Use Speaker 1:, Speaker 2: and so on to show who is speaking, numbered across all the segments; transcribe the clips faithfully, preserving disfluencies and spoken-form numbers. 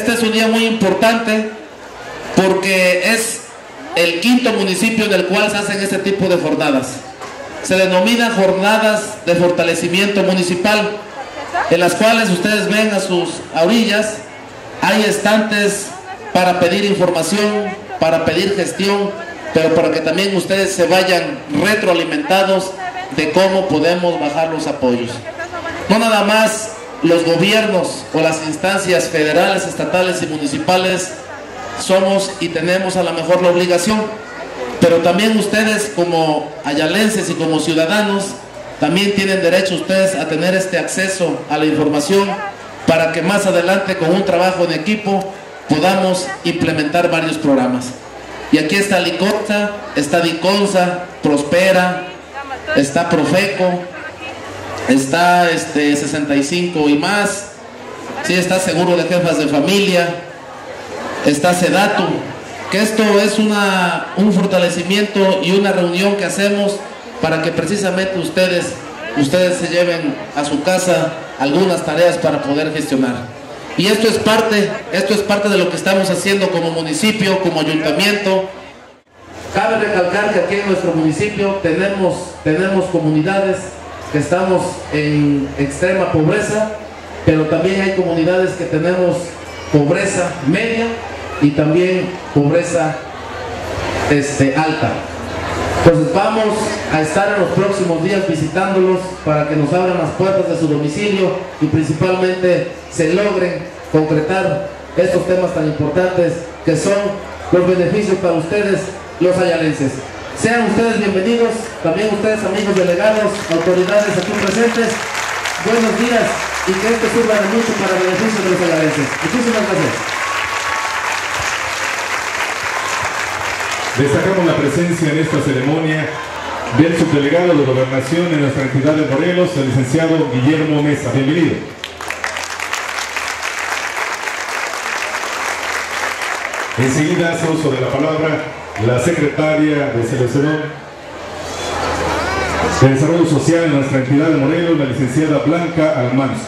Speaker 1: Este es un día muy importante porque es el quinto municipio en el cual se hacen este tipo de jornadas. Se denominan jornadas de fortalecimiento municipal, en las cuales ustedes ven a sus orillas, hay estantes para pedir información, para pedir gestión, pero para que también ustedes se vayan retroalimentados de cómo podemos bajar los apoyos. No nada más los gobiernos o las instancias federales, estatales y municipales somos y tenemos a lo mejor la obligación, pero también ustedes como ayalenses y como ciudadanos también tienen derecho ustedes a tener este acceso a la información para que más adelante con un trabajo en equipo podamos implementar varios programas. Y aquí está Liconza, está Diconza, Prospera, está Profeco, está este sesenta y cinco y más, sí, está Seguro de Jefas de Familia, está Sedatu, que esto es una, un fortalecimiento y una reunión que hacemos para que precisamente ustedes, ustedes se lleven a su casa algunas tareas para poder gestionar. Y esto es parte, esto es parte de lo que estamos haciendo como municipio, como ayuntamiento. Cabe recalcar que aquí en nuestro municipio tenemos, tenemos comunidades que estamos en extrema pobreza, pero también hay comunidades que tenemos pobreza media y también pobreza este, alta. Entonces vamos a estar en los próximos días visitándolos para que nos abran las puertas de su domicilio y principalmente se logren concretar estos temas tan importantes que son los beneficios para ustedes, los ayalenses. Sean ustedes bienvenidos, también ustedes amigos delegados, autoridades aquí presentes, buenos días y que esto sirva de mucho para el beneficio de los ayalenses. Muchísimas gracias.
Speaker 2: Destacamos la presencia en esta ceremonia del subdelegado de Gobernación en nuestra entidad de Morelos, el licenciado Guillermo Mesa. Bienvenido. Enseguida hace uso de la palabra la secretaria de Selección de Desarrollo Social en nuestra entidad de Morelos, la licenciada Blanca Almanza.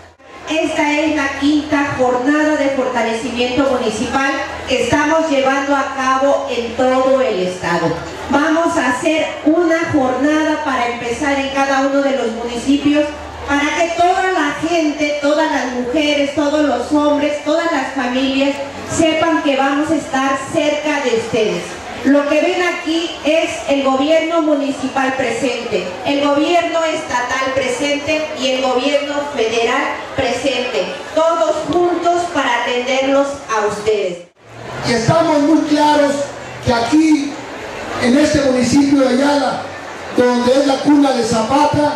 Speaker 3: Esta es la quinta jornada de fortalecimiento municipal que estamos llevando a cabo en todo el estado. Vamos a hacer una jornada para empezar en cada uno de los municipios para que toda la gente, todas las mujeres, todos los hombres, todas las familias sepan que vamos a estar cerca de ustedes. Lo que ven aquí es el gobierno municipal presente, el gobierno estatal presente y el gobierno federal presente, todos juntos para atenderlos a ustedes.
Speaker 4: Y estamos muy claros que aquí, en este municipio de Ayala, donde es la cuna de Zapata,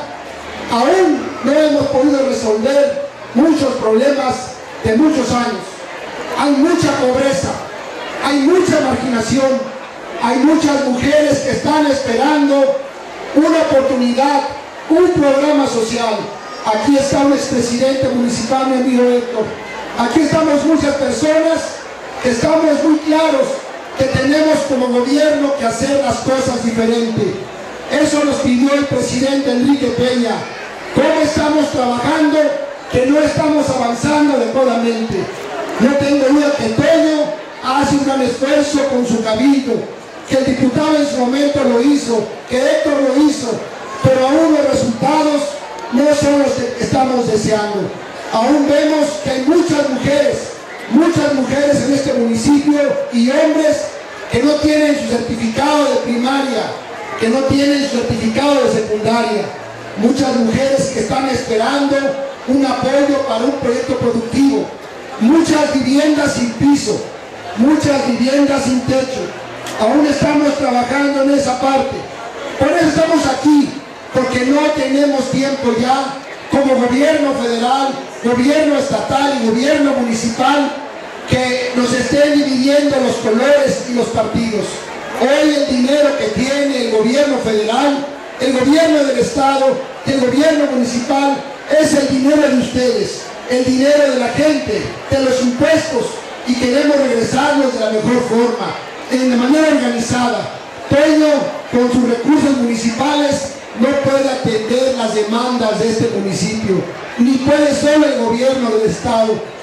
Speaker 4: aún no hemos podido resolver muchos problemas de muchos años. Hay mucha pobreza, hay mucha marginación, hay muchas mujeres que están esperando una oportunidad, un programa social. Aquí está un expresidente municipal, mi amigo Héctor. Aquí estamos muchas personas que estamos muy claros que tenemos como gobierno que hacer las cosas diferentes. Eso nos pidió el presidente Enrique Peña. ¿Cómo estamos trabajando? Que no estamos avanzando adecuadamente. No tengo duda que Toño hace un gran esfuerzo con su cabildo, que el diputado en su momento lo hizo, que Héctor lo hizo, pero aún los resultados no son los que estamos deseando. Aún vemos que hay muchas mujeres, muchas mujeres en este municipio y hombres que no tienen su certificado de primaria, que no tienen su certificado de secundaria. Muchas mujeres que están esperando un apoyo para un proyecto productivo. Muchas viviendas sin piso, muchas viviendas sin techo. Aún estamos trabajando en esa parte. Por eso estamos aquí, porque no tenemos tiempo ya, como gobierno federal, gobierno estatal y gobierno municipal, que nos estén dividiendo los colores y los partidos. Hoy el dinero que tiene el gobierno federal, el gobierno del estado y el gobierno municipal es el dinero de ustedes, el dinero de la gente, de los impuestos, y queremos regresarlos de la mejor forma, de manera organizada. Toño, con sus recursos municipales, no puede atender las demandas de este municipio, ni puede solo el gobierno del estado.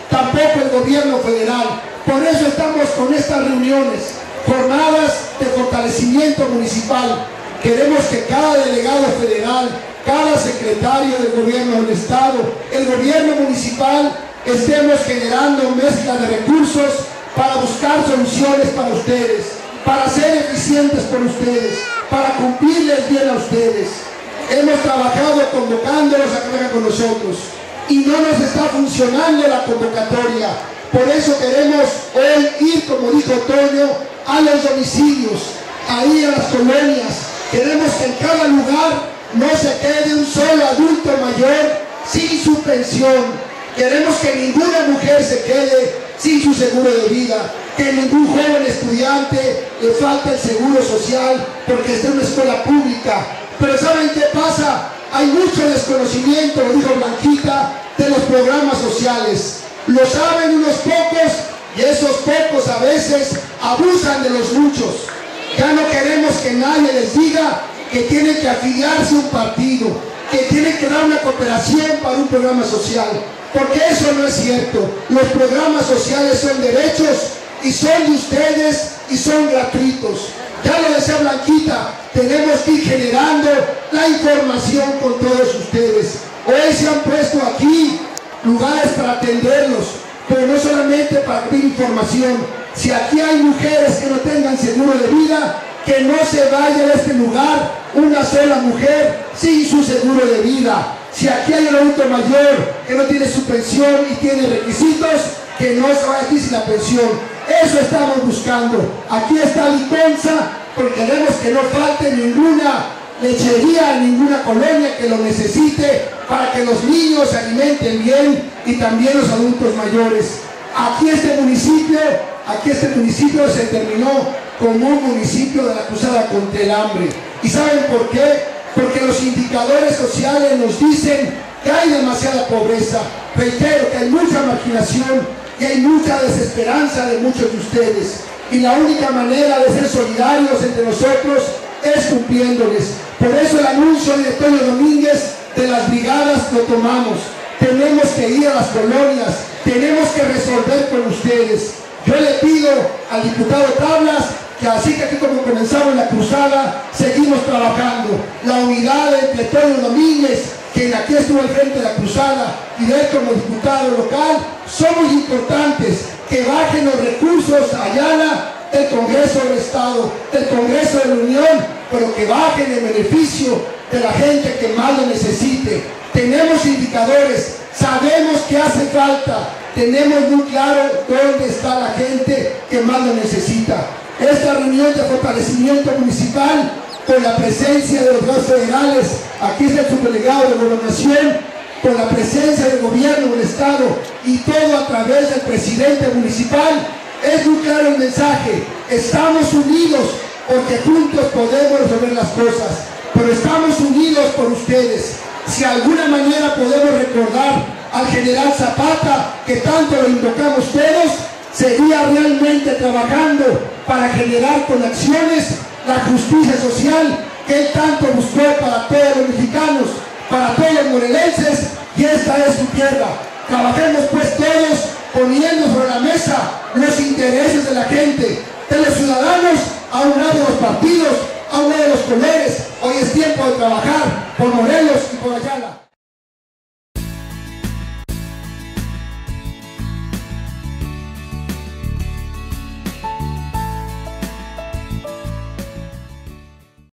Speaker 4: tampoco el gobierno federal. Por eso estamos con estas reuniones, jornadas de fortalecimiento municipal. Queremos que cada delegado federal, cada secretario del gobierno del estado, el gobierno municipal, estemos generando mezcla de recursos para buscar soluciones para ustedes, para ser eficientes por ustedes, para cumplirles bien a ustedes. Hemos trabajado convocándolos a que vengan con nosotros y no nos está funcionando la convocatoria. Por eso queremos hoy ir, como dijo Toño, a los domicilios, ahí a las colonias. Queremos que en cada lugar no se quede un solo adulto mayor sin su pensión. Queremos que ninguna mujer se quede sin su seguro de vida, que ningún joven estudiante le falte el seguro social porque está en una escuela pública. Pero ¿saben qué pasa? Hay mucho desconocimiento, lo dijo Blanquita, de los programas sociales. Lo saben unos pocos y esos pocos a veces abusan de los muchos. Ya no queremos que nadie les diga que tienen que afiliarse a un partido, que tienen que dar una cooperación para un programa social, porque eso no es cierto. Los programas sociales son derechos y son de ustedes y son gratuitos. Ya lo decía Blanquita, tenemos que ir generando la información con todos ustedes. Hoy se han puesto aquí lugares para atenderlos, pero no solamente para pedir información. Si aquí hay mujeres que no tengan seguro de vida, que no se vaya de este lugar una sola mujer sin su seguro de vida. Si aquí hay un adulto mayor que no tiene su pensión y tiene requisitos, que no se vaya aquí sin la pensión. Eso estamos buscando. Aquí está Liconza, porque queremos que no falte ninguna lechería, ninguna colonia que lo necesite para que los niños se alimenten bien y también los adultos mayores. Aquí este municipio, aquí este municipio se terminó como un municipio de la cruzada contra el hambre. ¿Y saben por qué? Porque los indicadores sociales nos dicen que hay demasiada pobreza. Reitero que hay mucha marginación y hay mucha desesperanza de muchos de ustedes. Y la única manera de ser solidarios entre nosotros es cumpliéndoles. Por eso el anuncio de Toño Domínguez de las brigadas lo tomamos. Tenemos que ir a las colonias, tenemos que resolver con ustedes. Yo le pido al diputado Tablas que así que aquí como comenzamos la cruzada, seguimos trabajando. La unidad entre Toño Domínguez, quien aquí estuvo al frente de la cruzada, y de él como diputado local, son muy importantes. Que bajen los recursos a Ayala del Congreso del Estado, del Congreso de la Unión, pero que bajen en beneficio de la gente que más lo necesite. Tenemos indicadores, sabemos que hace falta, tenemos muy claro dónde está la gente que más lo necesita. Esta reunión de fortalecimiento municipal, con la presencia de los dos federales, aquí está el subdelegado de Gobernación, con la presencia del gobierno del estado y todo a través del presidente municipal, es muy claro el mensaje. Estamos unidos porque juntos podemos resolver las cosas, pero estamos unidos por ustedes. Si de alguna manera podemos recordar al general Zapata, que tanto lo invocamos todos, sería realmente trabajando para generar con acciones la justicia social que él tanto buscó para todos los mexicanos, para todos los morelenses, y esta es su tierra. Trabajemos pues todos poniendo sobre la mesa los intereses de la gente, de los ciudadanos, a un lado de los partidos, a un lado de los colores. Hoy es tiempo de trabajar por Morelos y por Ayala.